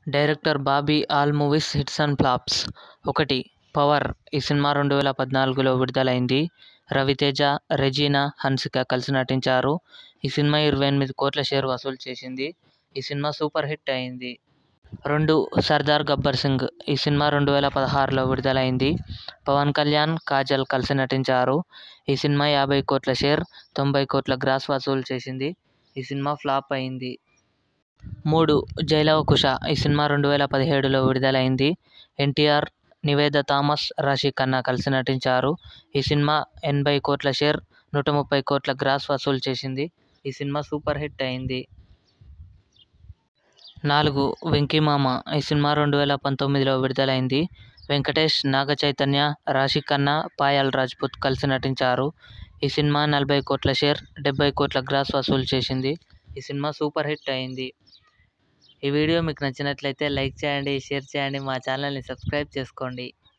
Director Bobby all movies hits and flops. 1. Power. ఈ సినిమా 2014లో విడుదలైంది. రవితేజ, రెజీనా హన్సిక కలిసి నటించారు. ఈ సినిమా 28 కోట్ల షేర్ వసూలు చేసింది. ఈ సినిమా సూపర్ హిట్ అయింది. 2. సర్దార్ గబ్బర్ సింగ్. ఈ సినిమా 2016లో విడుదలైంది. పవన్ కళ్యాణ్, కాజల్ కలిసి నటించారు. ఈ సినిమా 50 కోట్ల షేర్, 90 కోట్ల గ్రాస్ వసూలు చేసింది. ఈ సినిమా ఫ్లాప్ అయింది. 3. జైలవకుశ. ఈ సినిమా 2017లో విడుదలైంది. ఎన్టీఆర్, నివేదా థామస్, రాశి ఖన్నా కలిసి నటించారు. ఈ సినిమా 80 కోట్ల షేర్, 130 కోట్ల గ్రాస్ వసూలు చేసింది. ఈ సినిమా సూపర్ హిట్ అయింది. 4. వెంకీమామ. ఈ సినిమా 2019లో విడుదలైంది. వెంకటేష్, నాగ చైతన్య, రాశి ఖన్నా, పాయల్ రాజ్పుత్ కలిసి నటించారు. ఈ సినిమా 40 కోట్ల షేర్, 70 కోట్ల గ్రాస్ వసూలు చేసింది. ఈ సినిమా సూపర్ హిట్ అయింది. ఈ వీడియో మీకు నచ్చినట్లయితే లైక్ చేయండి, షేర్ చేయండి, మా ఛానల్ని సబ్స్క్రైబ్ చేసుకోండి.